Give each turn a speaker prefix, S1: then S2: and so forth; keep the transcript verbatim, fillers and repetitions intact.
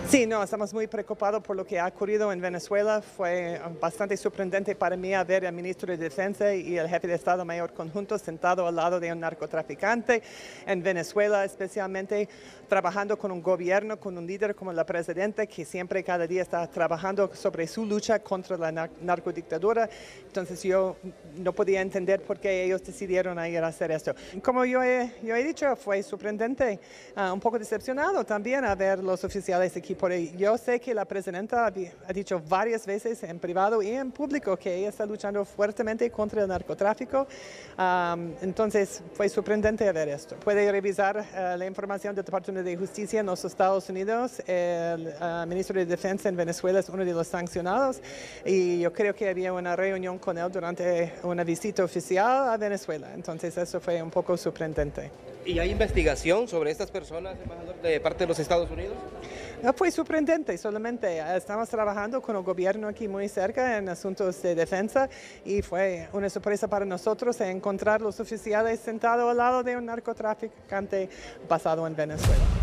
S1: Sí, no, estamos muy preocupados por lo que ha ocurrido en Venezuela. Fue bastante sorprendente para mí ver al ministro de Defensa y el jefe de Estado Mayor conjunto sentado al lado de un narcotraficante en Venezuela, especialmente trabajando con un gobierno, con un líder como la presidenta, que siempre cada día está trabajando sobre su lucha contra la nar narcodictadura. Entonces yo no podía entender por qué ellos decidieron ir a hacer esto. Como yo he, yo he dicho, fue sorprendente, uh, un poco decepcionado también a ver los oficiales aquí. Porque yo sé que la presidenta ha dicho varias veces en privado y en público que ella está luchando fuertemente contra el narcotráfico. Um, entonces fue sorprendente ver esto. Puede revisar uh, la información del Departamento de Justicia en los Estados Unidos. El uh, ministro de Defensa en Venezuela es uno de los sancionados y yo creo que había una reunión con él durante una visita oficial a Venezuela. Entonces eso fue un poco sorprendente.
S2: ¿Y hay investigación sobre estas personas, embajador, de parte de los Estados Unidos?
S1: Fue sorprendente, solamente estamos trabajando con el gobierno aquí muy cerca en asuntos de defensa y fue una sorpresa para nosotros encontrar los oficiales sentados al lado de un narcotraficante basado en Venezuela.